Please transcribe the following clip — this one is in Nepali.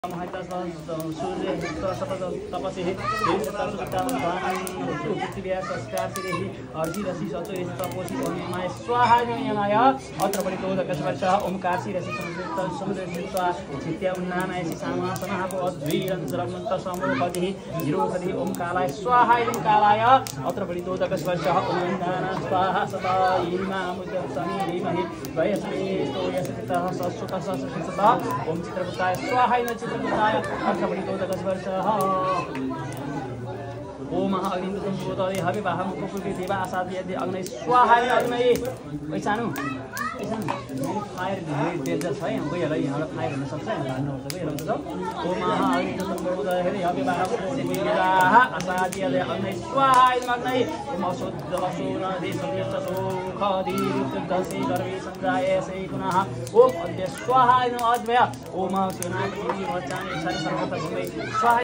सूर्य तपसे अर्षि सचो तपोषि स्वाहाय अत्र परितोदकस्पर्श ओंकारसी रसि समुद्र उन्नानाय सामासनाको अद्वैरन्त्रमन्त समोपति निरोधि ओंकाराय स्वाहाय ओंकाराय अत्र परितोदकस्पर्श ओंकारा स्वाहा सदा ईमामुद्यसमि धीमहि वयस्मेस्तो यस्मितः सस्सुतः सस्सुतः ओम चित्रगुप्ताय स्वाहाय चित्रगुप्ताय अत्र परितोदकस्पर्शः ओम अग्नितम पुरोदय हवि बाहम कुकुति देवा आसादि यदि अग्नि स्वाहाय अग्नि पैसानु फायर डेन्जर छ यहाँ गइहाल यहाँबाट फायर हुन सक्छ यहाँ हाल्नु पर्छ गइहाल त ओम अग्नितम पुरोदय हवि बाहम कुकुति देवा आसादि यदि अग्नि स्वाहाय अग्नि ओम शुद्ध असुर देशस्य सुखदि दशे गर्वे संजाय से पुनः ओम अद्य स्वाहाय अद्वय ओम सेनापति वचानि सर्वतस्मै स्वाहा